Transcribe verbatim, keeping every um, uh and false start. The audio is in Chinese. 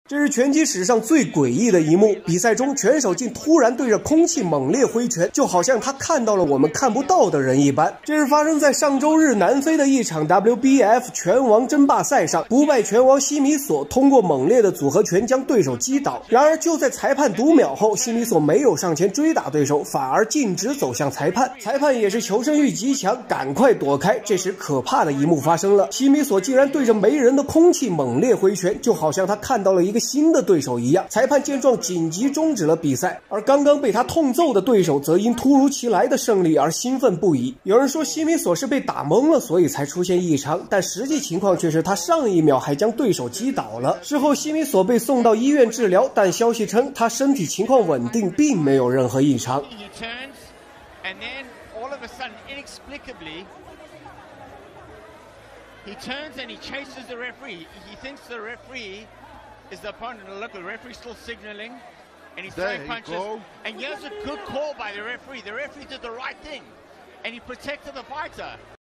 这是拳击史上最诡异的一幕，比赛中拳手竟突然对着空气猛烈挥拳，就好像他看到了我们看不到的人一般。这是发生在上周日南非的一场 W B F 拳王争霸赛上，不败拳王西米索通过猛烈的组合拳将对手击倒。然而就在裁判读秒后，西米索没有上前追打对手，反而径直走向裁判。裁判也是求生欲极强，赶快躲开。这时可怕的一幕发生了，西米索竟然对着没人的空气猛烈挥拳，就好像他看到了一个新的对手一样。裁判见状紧急终止了比赛，而刚刚被他痛揍的对手则因突如其来的胜利而兴奋不已。有人说西米索是被打懵了，所以才出现异常，但实际情况却是他上一秒还将对手击倒了。事后西米索被送到医院治疗，但消息称他身体情况稳定，并没有任何异常。 He turns and he chases the referee. He thinks the referee is the opponent. Look, the referee's still signaling, and he's throwing punches. Go. And here's a good call by the referee. The referee did the right thing, and he protected the fighter.